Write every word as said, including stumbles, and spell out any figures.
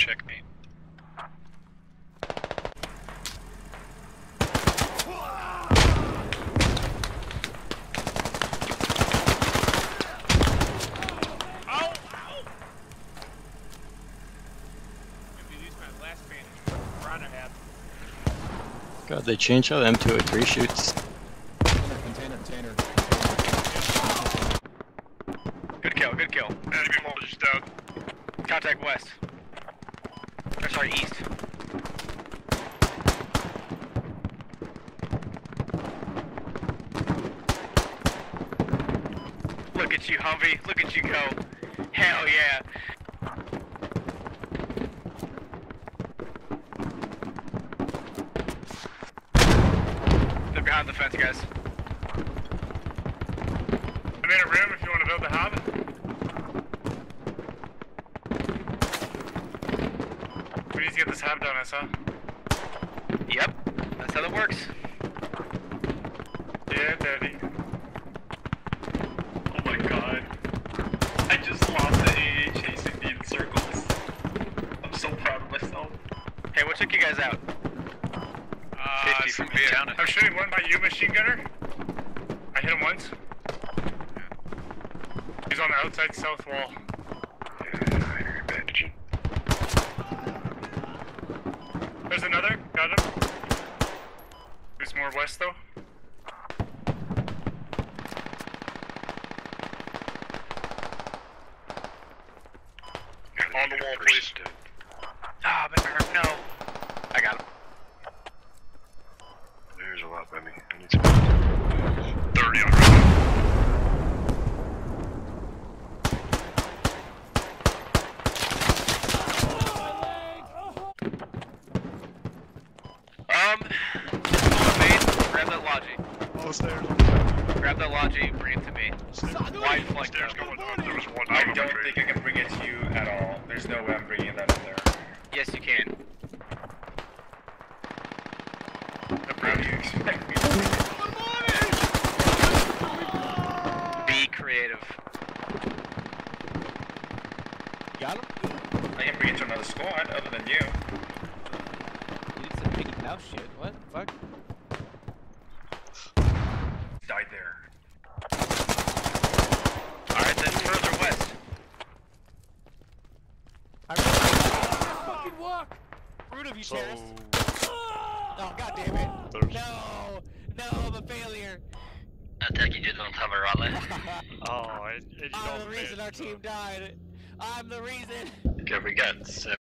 checkmate. God, they changed how M two oh three shoots. Container, container, container. Good kill, good kill. Enemy voltage down. Contact west. Or sorry, east. Look at you, Humvee. Look at you go. Hell yeah. They're behind the fence, guys. I'm in a room if you want to build the hub. We need to get this hub done, I saw. Yep, that's how that works. Yeah, daddy. Oh my god. I just lost the A A chasing me in circles. I'm so proud of myself. Hey, what took you guys out? Uh, fifty from somebody here. down it. I'm shooting one by you, machine gunner. I hit him once. He's on the outside south wall. There's another. Got him. There's more west though. On the wall, please. Ah, oh, but no. I got him. There's a lot by me. I need some. thirty on right. Um, grab that logi. All the stairs. Grab that logi, bring it to me. Wide flank. Stairs going up. There was one. I don't think I can bring it to you at all. There's no way I'm bringing that in there. Yes, you can. How do you expect me to Be creative. Got him? I can bring it to another squad other than you. You did some piggy mouth shit. What the fuck? Died there. Alright, then further west. I fucking walk! Rude of you, So... terrorist. Oh, god damn it. There's... No! No, I'm a failure. I think you just don't have a rally. Oh, it, it, you I'm don't the reason our team died. I'm the reason. Okay, we got seven.